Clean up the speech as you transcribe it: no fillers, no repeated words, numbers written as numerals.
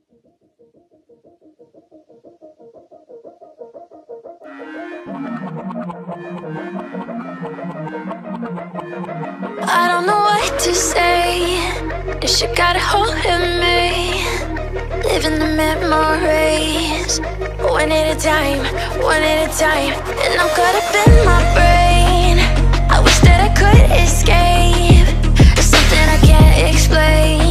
I don't know what to say. This shit got a hold of me. Living the memories, one at a time, one at a time. And I'm caught up in my brain. I wish that I could escape. There's something I can't explain.